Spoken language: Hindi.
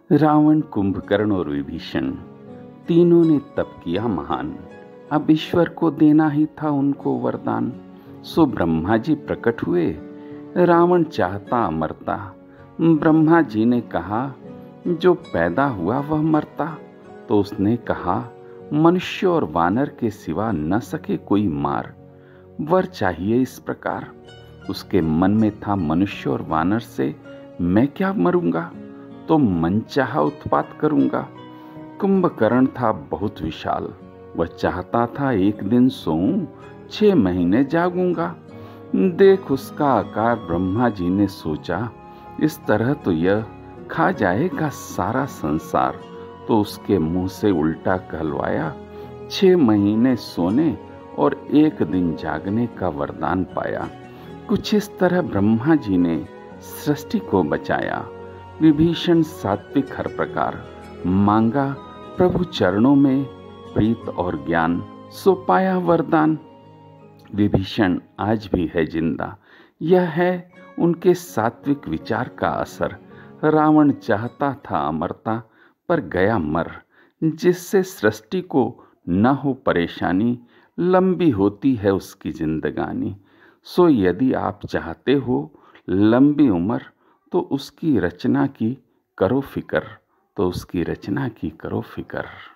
रावण, कुंभकर्ण और विभीषण तीनों ने तप किया महान। अब ईश्वर को देना ही था उनको वरदान। सो ब्रह्मा जी प्रकट हुए, रावण चाहता अमरता। ब्रह्मा जी ने कहा, जो पैदा हुआ वह मरता। तो उसने कहा, मनुष्य और वानर के सिवा न सके कोई मार। वर चाहिए इस प्रकार। उसके मन में था, मनुष्य और वानर से मैं क्या मरूंगा, तो मनचाहा उत्पात करूंगा। कुंभकर्ण था बहुत विशाल, वह चाहता था एक दिन सोऊं, 6 महीने जागूंगा। देख उसका आकार, ब्रह्मा जी ने सोचा, इस तरह तो यह खा जाएगा सारा संसार। तो उसके मुंह से उल्टा कहलवाया, 6 महीने सोने और 1 दिन जागने का वरदान पाया। कुछ इस तरह ब्रह्मा जी ने सृष्टि को बचाया। विभीषण सात्विक हर प्रकार, मांगा प्रभु चरणों में प्रीत और ज्ञान, सो पाया वरदान। विभीषण आज भी है जिंदा, यह है उनके सात्विक विचार का असर। रावण चाहता था अमरता, पर गया मर, जिससे सृष्टि को न हो परेशानी, लंबी होती है उसकी जिंदगानी। सो यदि आप चाहते हो लंबी उम्र, तो उसकी रचना की करो फिकर, तो उसकी रचना की करो फिकर।